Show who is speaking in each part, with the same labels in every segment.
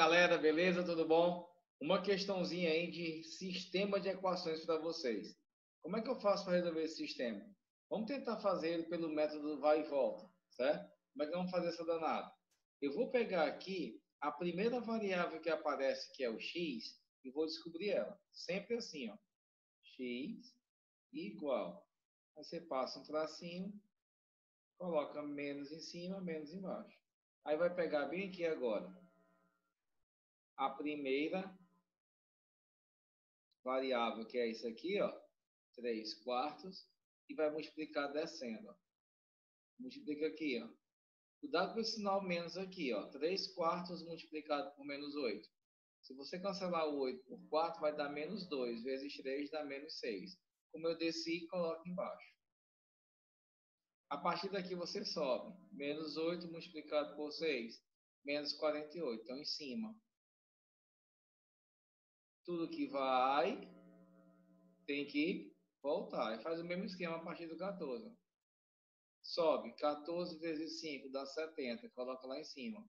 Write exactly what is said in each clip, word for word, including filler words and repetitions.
Speaker 1: galera, beleza? Tudo bom? Uma questãozinha aí de sistema de equações para vocês. Como é que eu faço para resolver esse sistema? Vamos tentar fazer ele pelo método vai e volta, certo? Como é que vamos fazer essa danada? Eu vou pegar aqui a primeira variável que aparece, que é o x, e vou descobrir ela. Sempre assim, ó. X igual. Aí você passa um tracinho, coloca menos em cima, menos embaixo. Aí vai pegar bem aqui agora a primeira variável, que é isso aqui, ó, três quartos, e vai multiplicar descendo. Ó. Multiplica aqui, ó. Cuidado com esse sinal menos aqui, ó. três quartos multiplicado por menos oito. Se você cancelar o oito por quatro, vai dar menos dois, vezes três dá menos seis. Como eu desci, coloco embaixo. A partir daqui você sobe. Menos oito multiplicado por seis, menos quarenta e oito. Então, em cima. Tudo que vai tem que voltar. E faz o mesmo esquema a partir do quatorze. Sobe. quatorze vezes cinco dá setenta. Coloca lá em cima.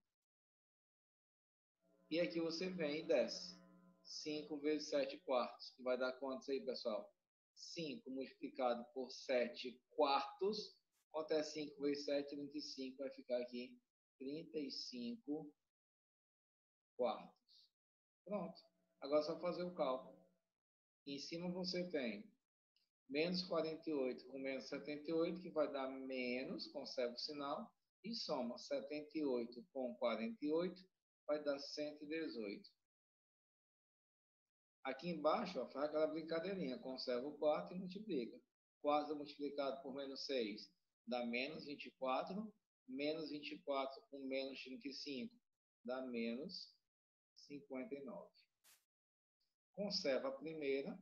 Speaker 1: E aqui você vem e desce. cinco vezes sete quartos. Que vai dar quantos aí, pessoal? cinco multiplicado por sete quartos. Quanto é cinco vezes sete? trinta e cinco. Vai ficar aqui trinta e cinco quartos. Pronto. Agora é só fazer o cálculo. Em cima você tem menos quarenta e oito com menos setenta e oito, que vai dar menos, conserva o sinal, e soma setenta e oito com quarenta e oito, vai dar cento e dezoito. Aqui embaixo, ó, faz aquela brincadeirinha, conserva o quatro e multiplica. quatro multiplicado por menos seis dá menos vinte e quatro, menos vinte e quatro com menos trinta e cinco dá menos cinquenta e nove. Conserva a primeira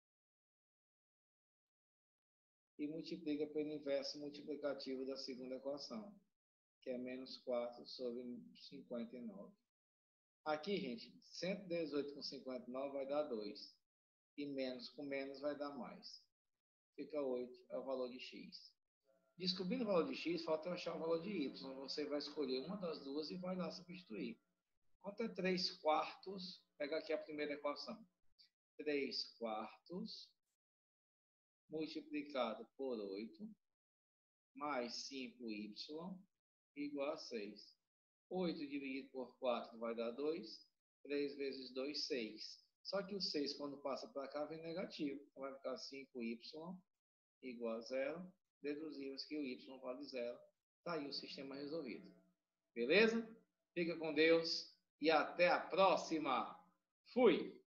Speaker 1: e multiplica pelo inverso multiplicativo da segunda equação, que é menos quatro sobre cinquenta e nove. Aqui, gente, cento e dezoito com cinquenta e nove vai dar dois. E menos com menos vai dar mais. Fica oito, é o valor de x. Descobrindo o valor de x, falta eu achar o valor de y. Você vai escolher uma das duas e vai lá substituir. Quanto é três quartos? Pega aqui a primeira equação. três quartos multiplicado por oito mais cinco y igual a seis. oito dividido por quatro vai dar dois. três vezes dois, seis. Só que o seis, quando passa para cá, vem negativo. Então, vai ficar cinco y igual a zero. Deduzimos que o y vale zero. Está aí o sistema resolvido. Beleza? Fica com Deus e até a próxima. Fui!